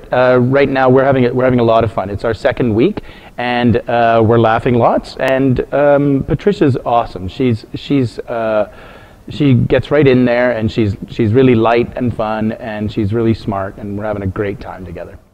right now we're having a lot of fun. It's our second week, and we're laughing lots. And Patricia's awesome. She gets right in there, and she's really light and fun, and she's really smart, and we're having a great time together.